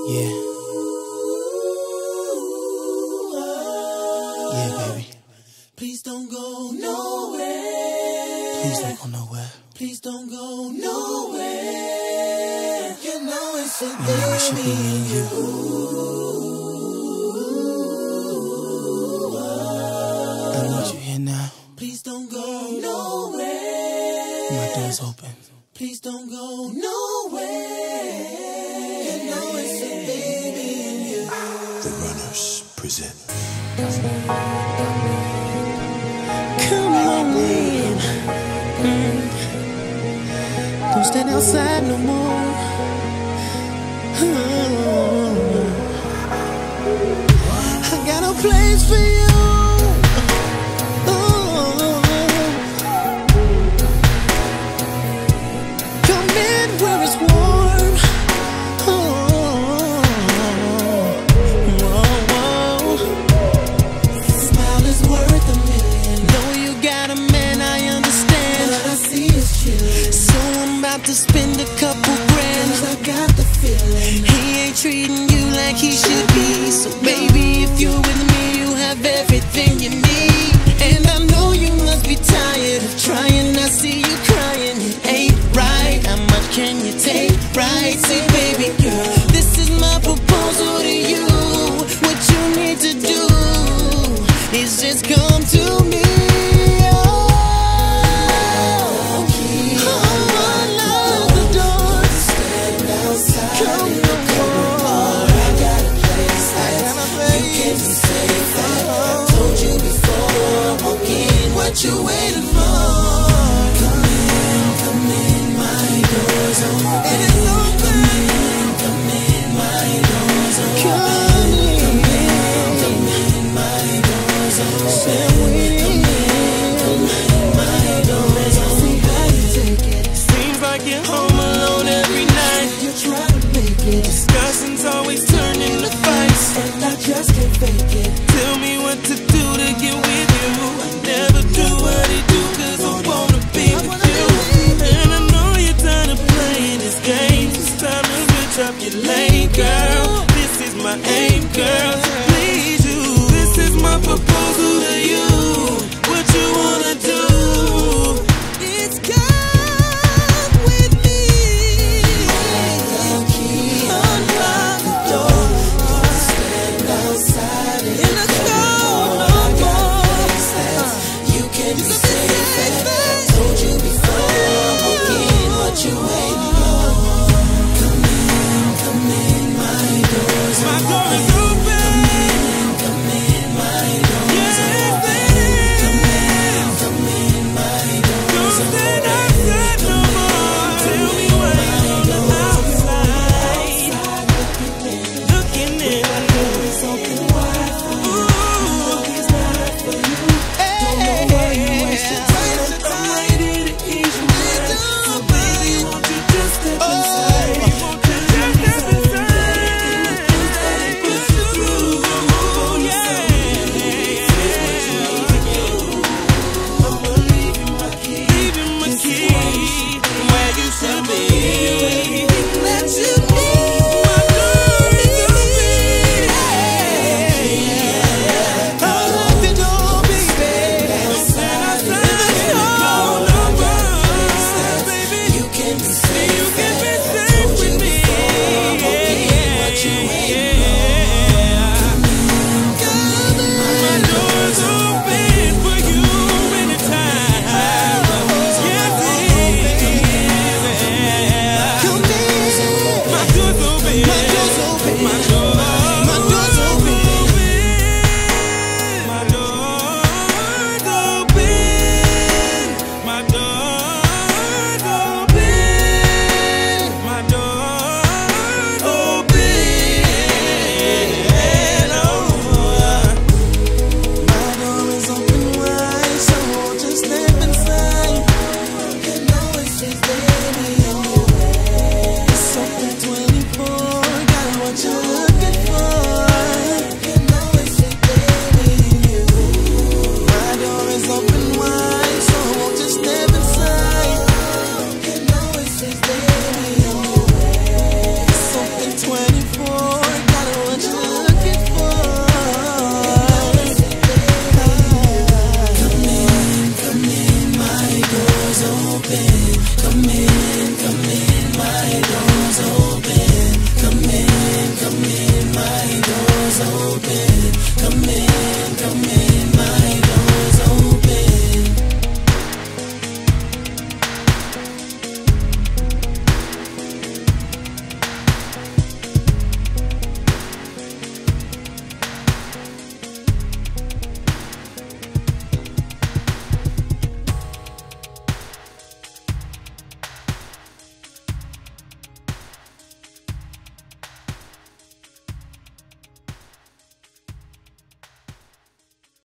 Yeah. Yeah, baby. Please don't go nowhere. Please don't go nowhere. Please don't go nowhere. You know it's a You know it should be me and you. I need you here now. Please don't go nowhere. My door's open. Please don't go nowhere. You know it's a baby in you. The Runners present. Come on in. Don't stand outside no more. I got a place for you. Come in where it's warm. Smile is worth a million. Know you got a man, I understand. But I see it's chillin'. So I'm about to spend a couple grand. 'Cause I got the feeling he ain't treating you like he should be. So baby, if you're with me, you have everything you need. And I know you must be tired of trying. I see you crying, it ain't right. How much can you take, right? Say baby girl, this is my proposal to you. What you need to do is just come to me. What you waiting for? Come in, my door's open. And it's open. Come in, my door's open. Come in, my door's open. Come in, my door's open. See how you take it. Seems like you're home alone every night. You try to make it. Discussions always turn into fights, and I just can't fake it. Tell me what to do to get with you. I never do what he do 'cause I wanna be with you. And I know you're tired of playing this game. It's time to switch up your lane, girl. This is my aim, girl. Please you. This is my proposal to you.